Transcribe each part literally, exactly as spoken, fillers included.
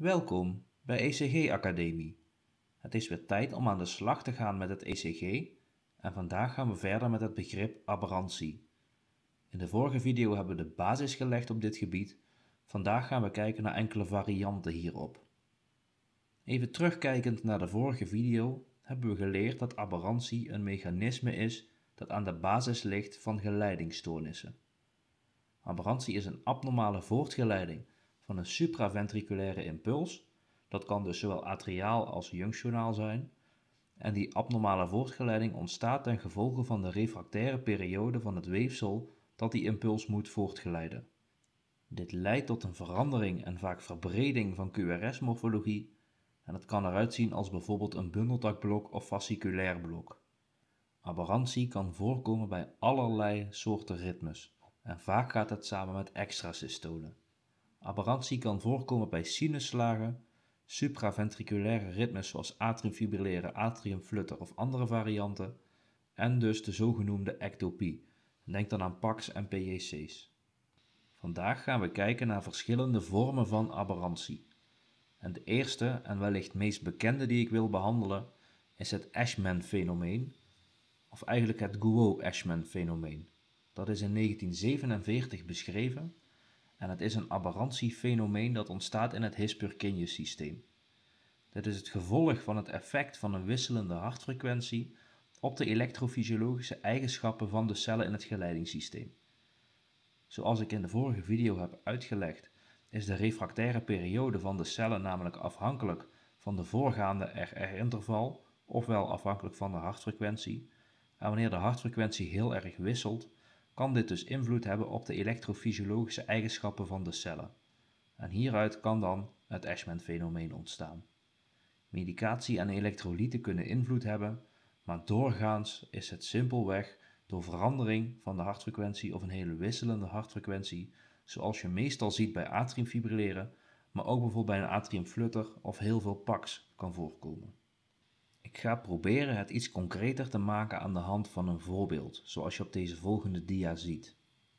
Welkom bij E C G Academie. Het is weer tijd om aan de slag te gaan met het E C G en vandaag gaan we verder met het begrip aberrantie. In de vorige video hebben we de basis gelegd op dit gebied. Vandaag gaan we kijken naar enkele varianten hierop. Even terugkijkend naar de vorige video hebben we geleerd dat aberrantie een mechanisme is dat aan de basis ligt van geleidingstoornissen. Aberrantie is een abnormale voortgeleiding van een supraventriculaire impuls. Dat kan dus zowel atriaal als junctionaal zijn. En die abnormale voortgeleiding ontstaat ten gevolge van de refractaire periode van het weefsel dat die impuls moet voortgeleiden. Dit leidt tot een verandering en vaak verbreding van Q R S-morfologie en het kan eruit zien als bijvoorbeeld een bundeltakblok of fasciculair blok. Aberrantie kan voorkomen bij allerlei soorten ritmes en vaak gaat het samen met extrasystolen. Aberrantie kan voorkomen bij sinusslagen, supraventriculaire ritmes zoals atriumfibrilleren, atriumflutter of andere varianten en dus de zogenoemde ectopie. Denk dan aan P A C's en P J C's. Vandaag gaan we kijken naar verschillende vormen van aberrantie. En de eerste en wellicht meest bekende die ik wil behandelen is het Ashman-fenomeen, of eigenlijk het Guo-Ashman-fenomeen. Dat is in negentien zevenenveertig beschreven en het is een aberrantiefenomeen dat ontstaat in het His-Purkinje-systeem. Dit is het gevolg van het effect van een wisselende hartfrequentie op de elektrofysiologische eigenschappen van de cellen in het geleidingsysteem. Zoals ik in de vorige video heb uitgelegd, is de refractaire periode van de cellen namelijk afhankelijk van de voorgaande R R-interval, ofwel afhankelijk van de hartfrequentie. En wanneer de hartfrequentie heel erg wisselt, kan dit dus invloed hebben op de elektrofysiologische eigenschappen van de cellen. En hieruit kan dan het Ashman-fenomeen ontstaan. Medicatie en elektrolyten kunnen invloed hebben, maar doorgaans is het simpelweg door verandering van de hartfrequentie of een hele wisselende hartfrequentie, zoals je meestal ziet bij atriumfibrilleren, maar ook bijvoorbeeld bij een atriumflutter of heel veel P A C's kan voorkomen. Ik ga proberen het iets concreter te maken aan de hand van een voorbeeld, zoals je op deze volgende dia ziet.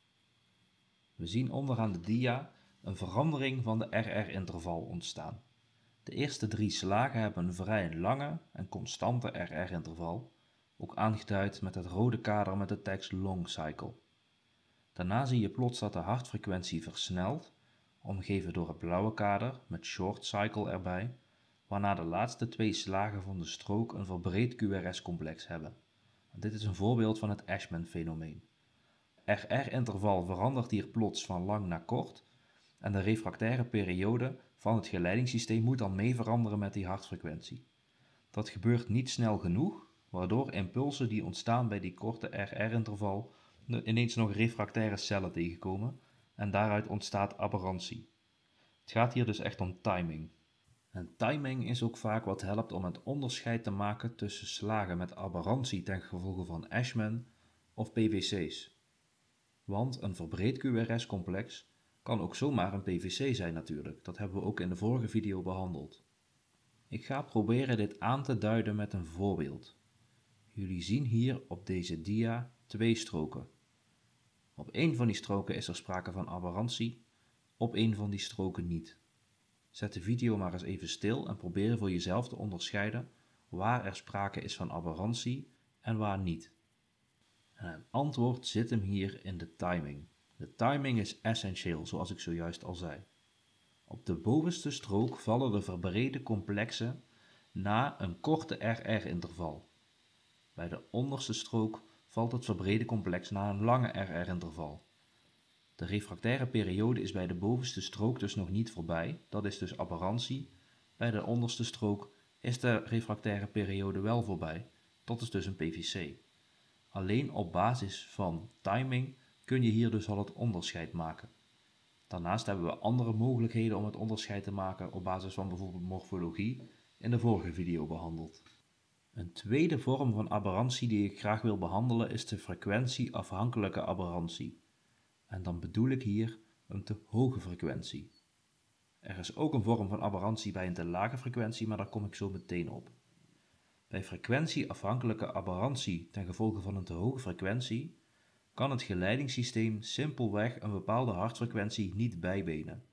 We zien onderaan de dia een verandering van de R R-interval ontstaan. De eerste drie slagen hebben een vrij lange en constante R R-interval, ook aangeduid met het rode kader met de tekst long cycle. Daarna zie je plots dat de hartfrequentie versnelt, omgeven door het blauwe kader met short cycle erbij, waarna de laatste twee slagen van de strook een verbreed Q R S-complex hebben. Dit is een voorbeeld van het Ashman-fenomeen. R R-interval verandert hier plots van lang naar kort en de refractaire periode van het geleidingssysteem moet dan mee veranderen met die hartfrequentie. Dat gebeurt niet snel genoeg, waardoor impulsen die ontstaan bij die korte R R-interval ineens nog refractaire cellen tegenkomen en daaruit ontstaat aberrantie. Het gaat hier dus echt om timing. En timing is ook vaak wat helpt om het onderscheid te maken tussen slagen met aberrantie ten gevolge van Ashman of P V C's. Want een verbreed Q R S-complex kan ook zomaar een P V C zijn natuurlijk, dat hebben we ook in de vorige video behandeld. Ik ga proberen dit aan te duiden met een voorbeeld. Jullie zien hier op deze dia twee stroken. Op één van die stroken is er sprake van aberrantie, op één van die stroken niet. Zet de video maar eens even stil en probeer voor jezelf te onderscheiden waar er sprake is van aberrantie en waar niet. En het antwoord zit hem hier in de timing. De timing is essentieel, zoals ik zojuist al zei. Op de bovenste strook vallen de verbrede complexen na een korte R R-interval. Bij de onderste strook valt het verbrede complex na een lange R R-interval. De refractaire periode is bij de bovenste strook dus nog niet voorbij, dat is dus aberrantie. Bij de onderste strook is de refractaire periode wel voorbij, dat is dus een P V C. Alleen op basis van timing kun je hier dus al het onderscheid maken. Daarnaast hebben we andere mogelijkheden om het onderscheid te maken op basis van bijvoorbeeld morfologie in de vorige video behandeld. Een tweede vorm van aberrantie die ik graag wil behandelen is de frequentieafhankelijke aberrantie. En dan bedoel ik hier een te hoge frequentie. Er is ook een vorm van aberrantie bij een te lage frequentie, maar daar kom ik zo meteen op. Bij frequentieafhankelijke aberrantie ten gevolge van een te hoge frequentie kan het geleidingssysteem simpelweg een bepaalde hartfrequentie niet bijbenen.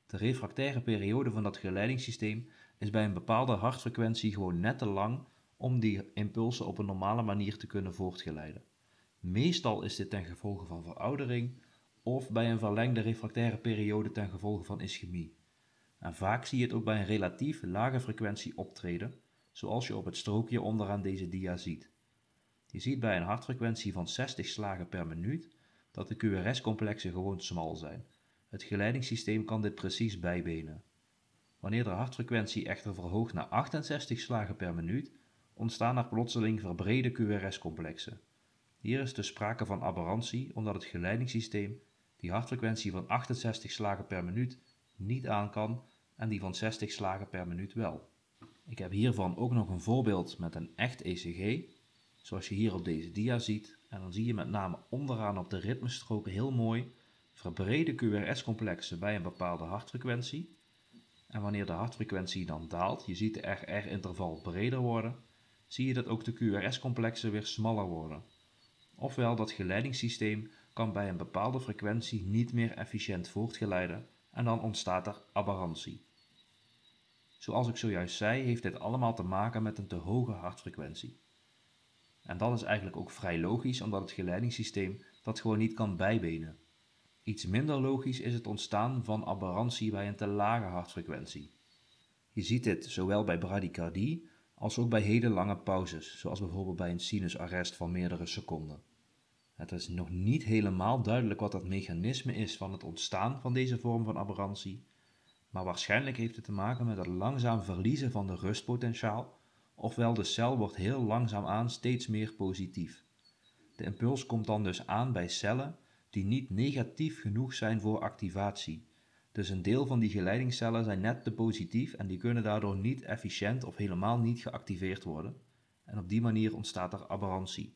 De refractaire periode van dat geleidingssysteem is bij een bepaalde hartfrequentie gewoon net te lang om die impulsen op een normale manier te kunnen voortgeleiden. Meestal is dit ten gevolge van veroudering of bij een verlengde refractaire periode ten gevolge van ischemie. En vaak zie je het ook bij een relatief lage frequentie optreden, zoals je op het strookje onderaan deze dia ziet. Je ziet bij een hartfrequentie van zestig slagen per minuut dat de Q R S-complexen gewoon smal zijn. Het geleidingssysteem kan dit precies bijbenen. Wanneer de hartfrequentie echter verhoogt naar achtenzestig slagen per minuut, ontstaan er plotseling verbrede Q R S-complexen. Hier is dus sprake van aberrantie omdat het geleidingssysteem die hartfrequentie van achtenzestig slagen per minuut niet aan kan en die van zestig slagen per minuut wel. Ik heb hiervan ook nog een voorbeeld met een echt E C G, zoals je hier op deze dia ziet. En dan zie je met name onderaan op de ritmestroken heel mooi verbrede Q R S-complexen bij een bepaalde hartfrequentie. En wanneer de hartfrequentie dan daalt, je ziet de R R-interval breder worden, zie je dat ook de Q R S-complexen weer smaller worden. Ofwel, dat geleidingssysteem kan bij een bepaalde frequentie niet meer efficiënt voortgeleiden en dan ontstaat er aberrantie. Zoals ik zojuist zei, heeft dit allemaal te maken met een te hoge hartfrequentie. En dat is eigenlijk ook vrij logisch, omdat het geleidingssysteem dat gewoon niet kan bijbenen. Iets minder logisch is het ontstaan van aberrantie bij een te lage hartfrequentie. Je ziet dit zowel bij bradykardie als ook bij hele lange pauzes, zoals bijvoorbeeld bij een sinusarrest van meerdere seconden. Het is nog niet helemaal duidelijk wat het mechanisme is van het ontstaan van deze vorm van aberrantie, maar waarschijnlijk heeft het te maken met het langzaam verliezen van de rustpotentiaal, ofwel de cel wordt heel langzaamaan steeds meer positief. De impuls komt dan dus aan bij cellen die niet negatief genoeg zijn voor activatie. Dus een deel van die geleidingscellen zijn net te positief en die kunnen daardoor niet efficiënt of helemaal niet geactiveerd worden. En op die manier ontstaat er aberrantie.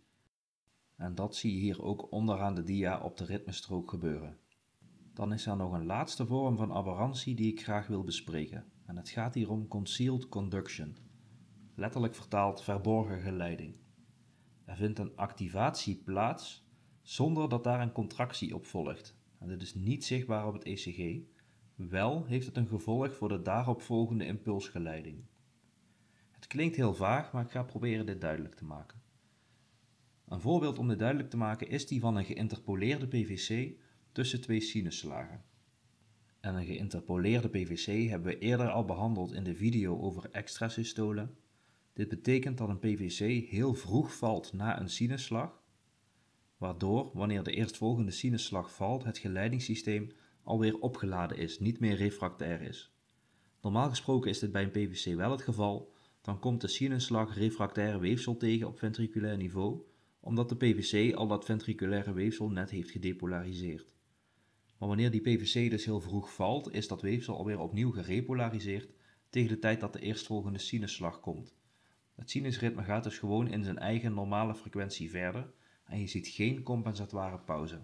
En dat zie je hier ook onderaan de dia op de ritmestrook gebeuren. Dan is er nog een laatste vorm van aberrantie die ik graag wil bespreken. En het gaat hier om concealed conduction. Letterlijk vertaald verborgen geleiding. Er vindt een activatie plaats zonder dat daar een contractie op volgt. En dit is niet zichtbaar op het E C G. Wel heeft het een gevolg voor de daaropvolgende impulsgeleiding. Het klinkt heel vaag, maar ik ga proberen dit duidelijk te maken. Een voorbeeld om dit duidelijk te maken is die van een geïnterpoleerde P V C tussen twee sinusslagen. En een geïnterpoleerde P V C hebben we eerder al behandeld in de video over extrasystolen. Dit betekent dat een P V C heel vroeg valt na een sinusslag, waardoor wanneer de eerstvolgende sinusslag valt het geleidingssysteem alweer opgeladen is, niet meer refractair is. Normaal gesproken is dit bij een P V C wel het geval, dan komt de sinusslag refractair weefsel tegen op ventriculair niveau, omdat de P V C al dat ventriculaire weefsel net heeft gedepolariseerd. Maar wanneer die P V C dus heel vroeg valt, is dat weefsel alweer opnieuw gerepolariseerd tegen de tijd dat de eerstvolgende sinusslag komt. Het sinusritme gaat dus gewoon in zijn eigen normale frequentie verder en je ziet geen compensatoire pauze.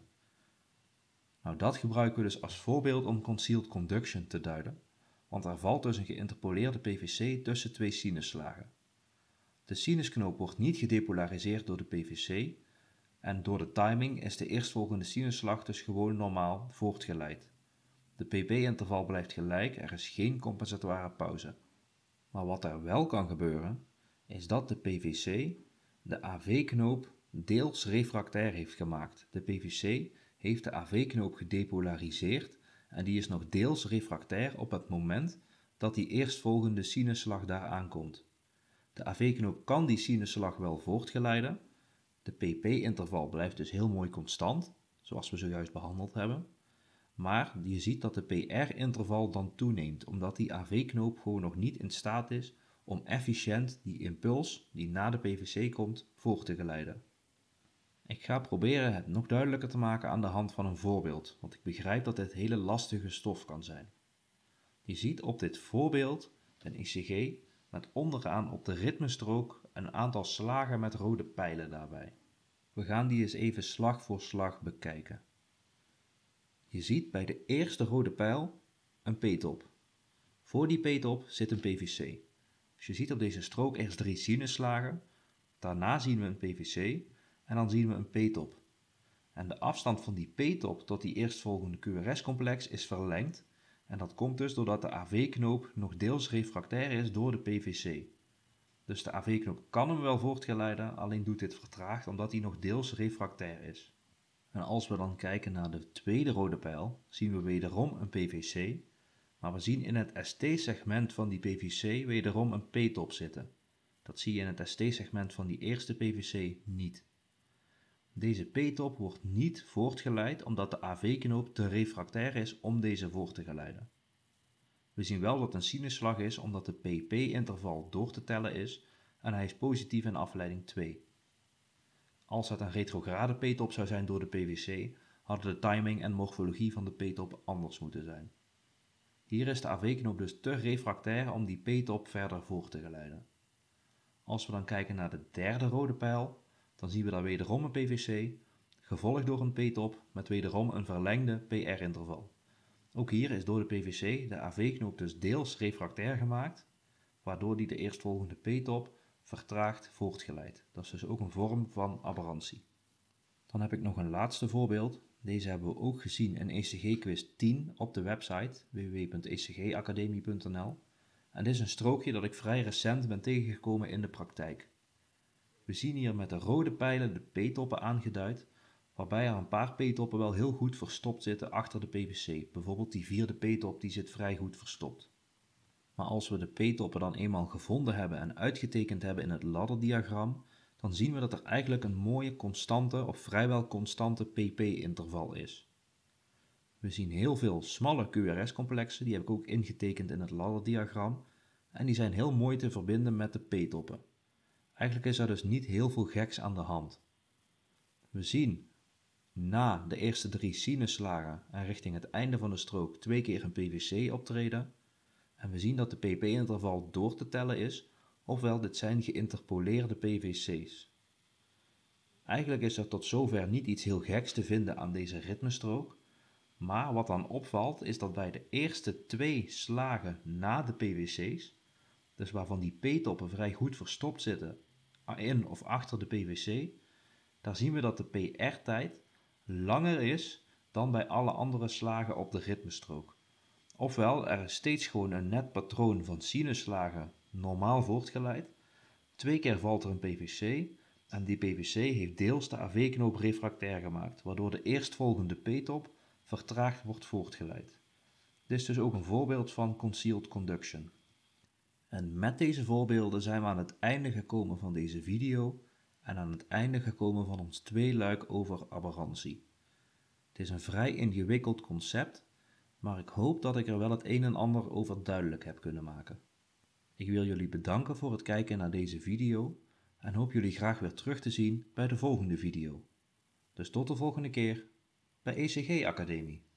Nou, dat gebruiken we dus als voorbeeld om concealed conduction te duiden, want er valt dus een geïnterpoleerde P V C tussen twee sinusslagen. De sinusknoop wordt niet gedepolariseerd door de P V C en door de timing is de eerstvolgende sinusslag dus gewoon normaal voortgeleid. De P P-interval blijft gelijk, er is geen compensatoire pauze. Maar wat er wel kan gebeuren, is dat de P V C de A V-knoop deels refractair heeft gemaakt. De P V C heeft de A V-knoop gedepolariseerd en die is nog deels refractair op het moment dat die eerstvolgende sinusslag daar aankomt. De A V-knoop kan die sinusslag wel voortgeleiden. De P P-interval blijft dus heel mooi constant, zoals we zojuist behandeld hebben. Maar je ziet dat de P R-interval dan toeneemt, omdat die A V-knoop gewoon nog niet in staat is om efficiënt die impuls die na de P V C komt voor te geleiden. Ik ga proberen het nog duidelijker te maken aan de hand van een voorbeeld, want ik begrijp dat dit hele lastige stof kan zijn. Je ziet op dit voorbeeld een E C G met onderaan op de ritmestrook een aantal slagen met rode pijlen daarbij. We gaan die eens even slag voor slag bekijken. Je ziet bij de eerste rode pijl een P-top. Voor die P-top zit een P V C. Dus je ziet op deze strook eerst drie sinusslagen, daarna zien we een P V C en dan zien we een P-top. En de afstand van die P-top tot die eerstvolgende Q R S-complex is verlengd En dat komt dus doordat de A V-knoop nog deels refractair is door de P V C. Dus de A V-knoop kan hem wel voortgeleiden, alleen doet dit vertraagd omdat hij nog deels refractair is. En als we dan kijken naar de tweede rode pijl, zien we wederom een P V C, maar we zien in het S T-segment van die P V C wederom een P-top zitten. Dat zie je in het S T-segment van die eerste P V C niet. Deze P-top wordt niet voortgeleid omdat de A V-knoop te refractair is om deze voor te geleiden. We zien wel dat het een sinusslag is omdat de P P-interval door te tellen is en hij is positief in afleiding twee. Als het een retrograde P-top zou zijn door de P V C, hadden de timing en morfologie van de P-top anders moeten zijn. Hier is de A V-knoop dus te refractair om die P-top verder voor te geleiden. Als we dan kijken naar de derde rode pijl, dan zien we daar wederom een P V C, gevolgd door een P-top met wederom een verlengde P R-interval. Ook hier is door de P V C de A V-knoop dus deels refractair gemaakt, waardoor die de eerstvolgende P-top vertraagd voortgeleidt. Dat is dus ook een vorm van aberrantie. Dan heb ik nog een laatste voorbeeld. Deze hebben we ook gezien in E C G-quiz tien op de website w w w punt e c g academie punt n l. En dit is een strookje dat ik vrij recent ben tegengekomen in de praktijk. We zien hier met de rode pijlen de P-toppen aangeduid, waarbij er een paar P-toppen wel heel goed verstopt zitten achter de P V C. Bijvoorbeeld die vierde P-top die zit vrij goed verstopt. Maar als we de P-toppen dan eenmaal gevonden hebben en uitgetekend hebben in het ladderdiagram, dan zien we dat er eigenlijk een mooie constante of vrijwel constante P P-interval is. We zien heel veel smalle Q R S-complexen, die heb ik ook ingetekend in het ladderdiagram, en die zijn heel mooi te verbinden met de P-toppen. Eigenlijk is er dus niet heel veel geks aan de hand. We zien na de eerste drie sinusslagen en richting het einde van de strook twee keer een P V C optreden. En we zien dat de P P-interval door te tellen is, ofwel dit zijn geïnterpoleerde P V C's. Eigenlijk is er tot zover niet iets heel geks te vinden aan deze ritmestrook, maar wat dan opvalt is dat bij de eerste twee slagen na de P V C's, dus waarvan die P-toppen vrij goed verstopt zitten in of achter de P V C, daar zien we dat de P R-tijd langer is dan bij alle andere slagen op de ritmestrook. Ofwel, er is steeds gewoon een net patroon van sinusslagen normaal voortgeleid. Twee keer valt er een P V C en die P V C heeft deels de A V-knoop refractair gemaakt, waardoor de eerstvolgende P-top vertraagd wordt voortgeleid. Dit is dus ook een voorbeeld van concealed conduction. En met deze voorbeelden zijn we aan het einde gekomen van deze video en aan het einde gekomen van ons tweeluik over aberrantie. Het is een vrij ingewikkeld concept, maar ik hoop dat ik er wel het een en ander over duidelijk heb kunnen maken. Ik wil jullie bedanken voor het kijken naar deze video en hoop jullie graag weer terug te zien bij de volgende video. Dus tot de volgende keer bij E C G Academie.